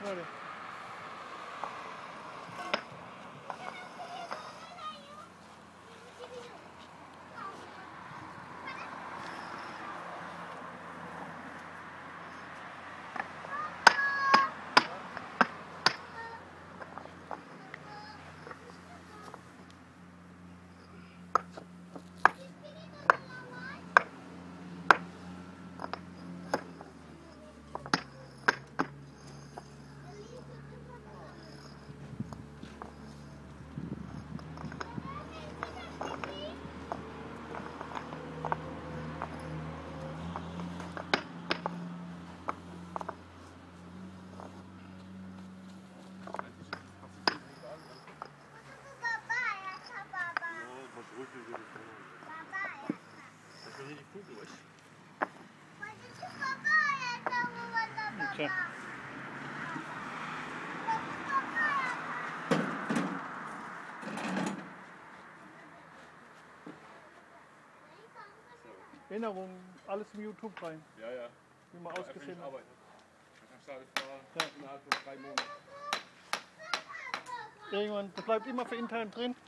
Leute. Tja. Erinnerung, alles im YouTube rein. Ja, ja. Wie man ausgesehen hat. Dann kannst du alles da innerhalb von 3 Monaten. Irgendwann, das bleibt immer für intern drin.